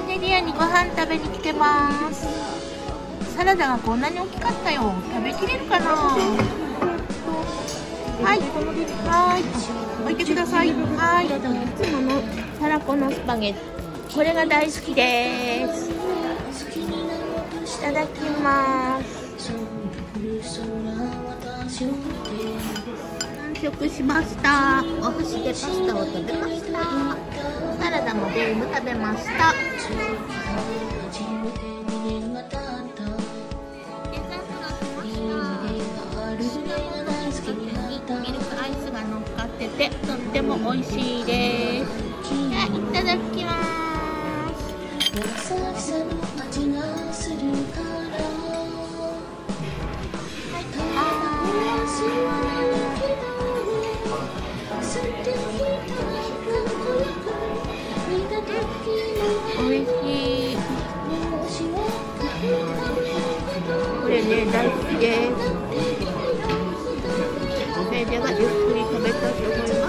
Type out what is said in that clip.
ネリアにご飯食べに来てます。サラダがこんなに大きかったよ。食べきれるかな。はい、置いてください。はい、いつものたらこのスパゲッティ、これが大好きです。いただきます。完食しました。お箸でパスタを食べました。サラダも全部食べました。ミルクアイスが乗っかっててとっても美味しいです。いただきます。おいしい。これね、大好きです。それではゆっくり食べたいと思います。